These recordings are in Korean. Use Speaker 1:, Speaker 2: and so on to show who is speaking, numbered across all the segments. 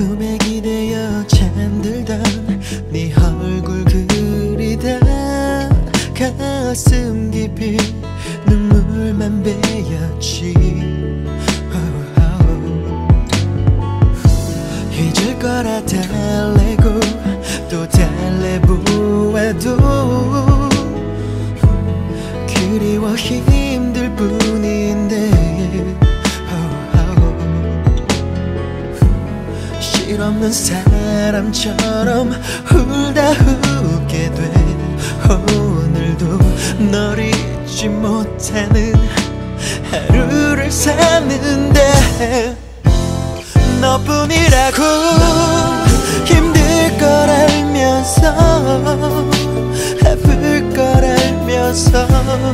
Speaker 1: 꿈에 기대어 잠들던 네 얼굴 그리다 가슴 깊이 눈물만 베었지. 잊을 거라 달래고 또 달래보아도 그리워 힘들 뿐인데 실없는 사람처럼 울다 웃게 돼. 오늘도 널 잊지 못하는 하루를 사는데 너뿐이라고 힘들 걸 알면서 아플 걸 알면서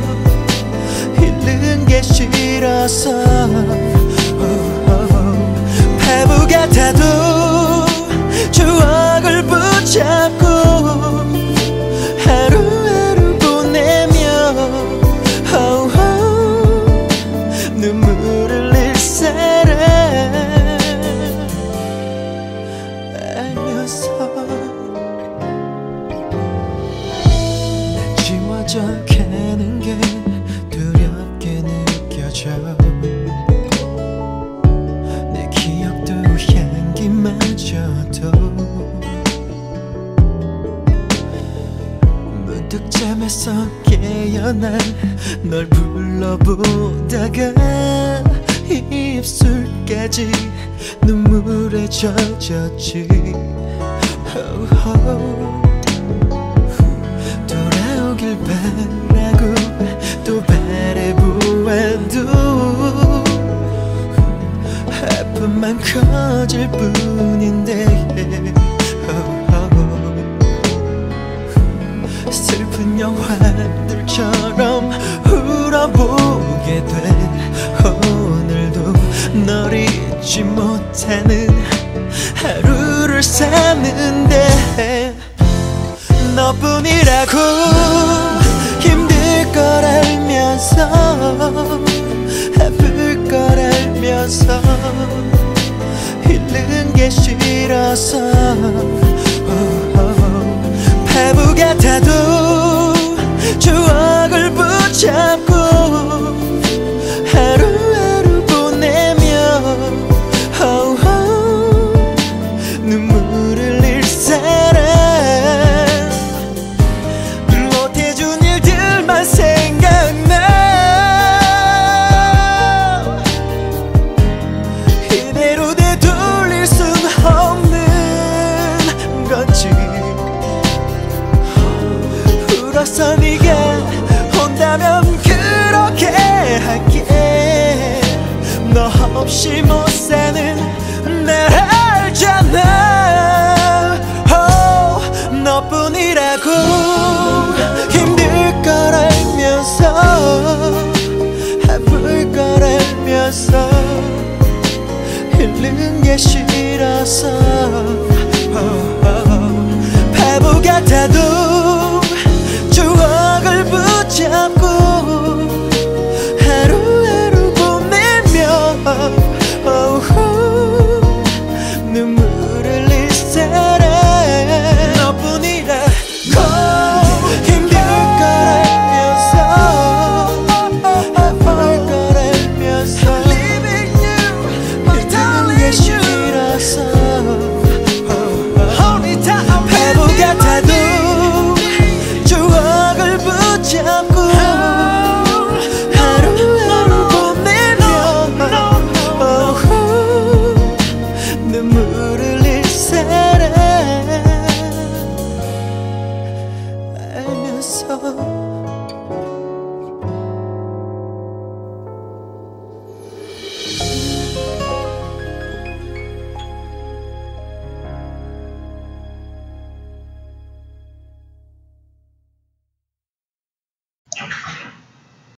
Speaker 1: 잃는 게 싫어서 바보 같아도 추억을 붙잡고 하루하루 보내며 눈물을 흘릴 사람 알면서 난 지워져 가는 게 두렵게 느껴져. 내 기억도 향기마저도 문득 잠에서 깨어나 널 불러보다가 입술까지 눈물에 젖었지. 돌아오길 바라고 또 바라보아도 아픔만 커질 뿐인데 슬픈 영화들처럼 울어보게 돼. 오늘도 널 잊지 못하는 하루를 사는데 너뿐이라고 힘들 걸 알면서 아플 걸 알면서 잃는 게 싫어서 바보 같아도 추억을 붙잡고 하루하루 보내며 눈물을 흘릴 사람 못해준 일들만 생각나. 이대로 되돌릴 순 없는 건지 울어서 네가 온다면 그렇게 할게. 너 없이 못 사는 날 알잖아. 너뿐이라고 힘들 걸 알면서 아플 걸 알면서 잃는 게 싫어서 바보 같아도 추억을 붙잡고